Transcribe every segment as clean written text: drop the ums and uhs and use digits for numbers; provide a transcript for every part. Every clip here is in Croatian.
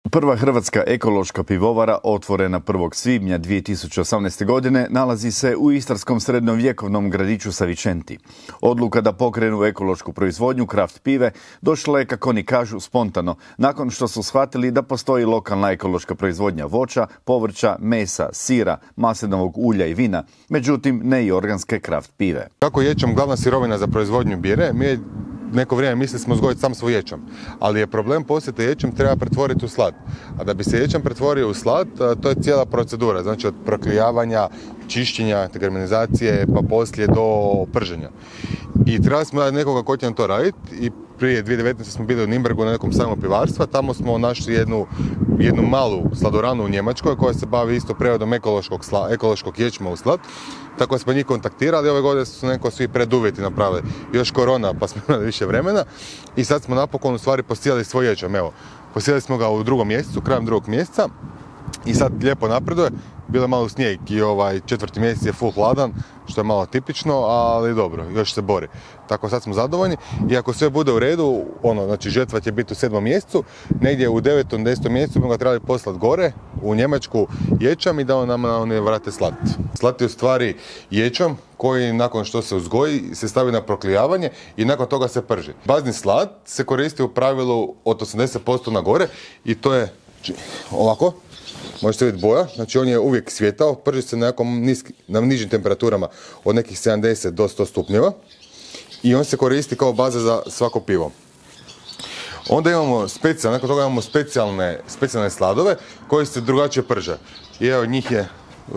Prva hrvatska ekološka pivovara, otvorena 1. svibnja 2018. godine, nalazi se u istarskom srednjovjekovnom gradiću Savičenti. Odluka da pokrenu ekološku proizvodnju kraft pive došla je, kako oni kažu, spontano, nakon što su shvatili da postoji lokalna ekološka proizvodnja voća, povrća, mesa, sira, maslinovog ulja i vina, međutim ne i organske kraft pive. Kako je ječam glavna sirovina za proizvodnju bire, mi neko vrijeme mislili smo uzgojiti sam svoj ječam, ali je problem poslije da ječam treba pretvoriti u slad. A da bi se ječam pretvorio u slad, to je cijela procedura, znači od proklijavanja, čišćenja, germanizacije, pa poslije do prženja. I trebali smo dati nekoga ko će nam to raditi i prije 2019. smo bili u Nürnbergu na nekom sajmu pivarstva, tamo smo našli jednu malu sladoranu u Njemačkoj koja se bavi isto preradom ekološkog ječma u slad. Tako smo njih kontaktirali, ove godine su neko svi preduvjeti napravili. Još korona, pa smo imali više vremena i sad smo napokon u stvari posijali svoj ječam. Evo, posijali smo ga u 2. mjesecu, krajem 2. mjeseca i sad lijepo napreduje. Bilo je malo snijeg i 4. mjesec je full hladan, što je malo tipično, ali dobro, još se bori. Tako sad smo zadovoljni i ako sve bude u redu, znači žetva će biti u 7. mjesecu, negdje u 9. 10. mjesecu bi ga trebali poslati gore u Njemačku ječam i da on nam vrate slad. Slad je u stvari ječam koji nakon što se uzgoji se stavi na proklijavanje i nakon toga se prži. Bazni slad se koristi u pravilu od 80% na gore i to je ovako. Možete vidjeti boja, znači on je uvijek svjetao, prži se na nižim temperaturama od nekih 70 do 100 stupnjeva i on se koristi kao baza za svako pivo. Onda imamo nakon toga imamo specijalne sladove koji se drugačije prže. I evo njih je,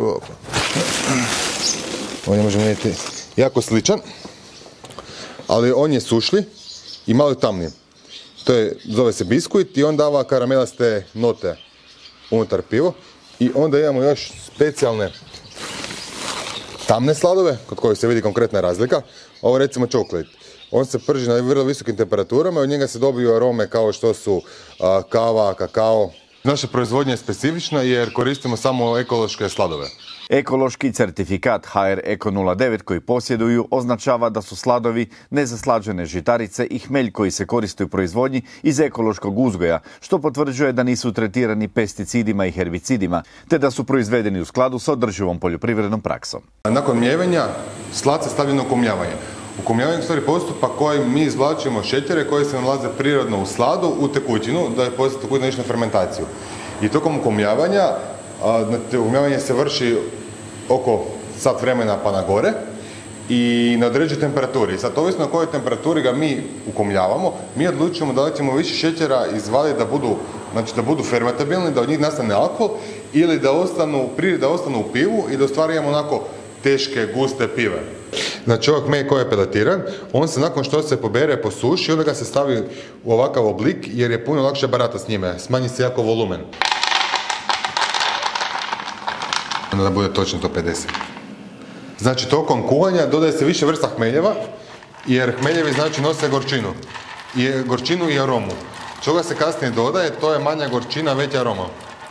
ovdje možemo vidjeti, jako sličan, ali on je sušli i malo tamniji. Zove se biskuit i on dava karamelaste note unutar pivo i onda imamo još specijalne tamne sladove kod kojih se vidi konkretna razlika. Ovo recimo chocolate. On se prži na vrlo visokim temperaturama i od njega se dobiju arome kao što su kava, kakao. Naša proizvodnja je specifična jer koristimo samo ekološke sladove. Ekološki certifikat HR Eko 09 koji posjeduju označava da su sladovi nezaslađene žitarice i hmelj koji se koriste u proizvodnji iz ekološkog uzgoja, što potvrđuje da nisu tretirani pesticidima i herbicidima, te da su proizvedeni u skladu sa održivom poljoprivrednom praksom. Nakon mljevenja slad se stavlja na ukomljavanje. Ukomljavanje je postupak koji mi izvlačimo šećere koji se nalaze prirodno u sladu u tekućinu, da je poslije tekućina išla na fermentaciju. I tokom ukomljavanja, ukomljavanje se vrši oko sat vremena pa na gore i na određenoj temperaturi. Sad, ovisno na kojoj temperaturi ga mi ukomljavamo, mi odlučujemo da li ćemo više šećera izvaditi da budu fermentabilni, da od njih nastane alkohol ili da ostanu u pivu i da u stvari imamo onako teške, guste pive. Znači ovak hmelj koji je peletiran, on se nakon što se pobere, posuši, onda ga se stavi u ovakav oblik jer je puno lakše barata s njime, smanji se jako volumen. Onda da bude točno to 50. Znači tokom kuhanja dodaje se više vrsta hmeljeva jer hmeljevi znači nose gorčinu i aromu. Čega se kasnije dodaje, to je manja gorčina, veća aroma.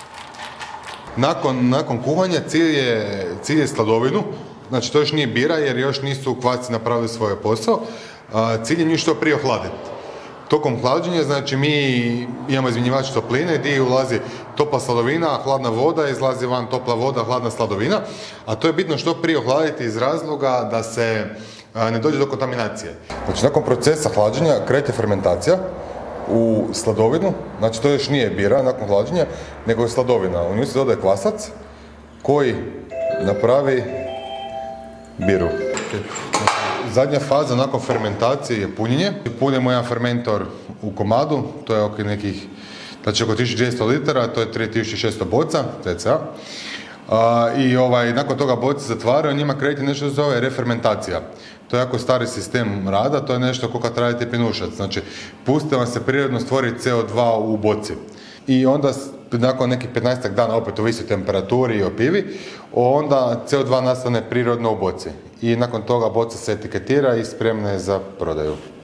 Nakon kuhanja cilj je sladovinu, znači to još nije bira jer još nisu kvasci napravili svoj posao, cilj je nju što prije ohladiti. Tokom hlađenja, znači mi imamo izmjenjivač topline gdje ulazi topla sladovina, hladna voda, izlazi van topla voda, hladna sladovina, a to je bitno što prije ohladiti iz razloga da se ne dođe do kontaminacije. Znači nakon procesa hlađenja kreće fermentacija u sladovinu, znači to još nije bira nakon hlađenja, nego je sladovina. U nju se dodaje kvasac koji napravi biru. Zadnja faza nakon fermentacije je punjenje. Punimo jedan fermentor u komadu, to je oko nekih, znači oko 1200 litara, to je 3600 boca, cca. I nakon toga boce zatvaraju, njima kreće nešto se zove refermentacija. To je jako stari sistem rada, to je nešto kao kad radite penušac. Znači, puste vam se prirodno stvori CO2 u boci. I onda, nakon nekih 15 dana, opet u visokoj temperaturi i opivi, onda CO2 nastane prirodno u boci. I nakon toga boca se etiketira i spremna je za prodaju.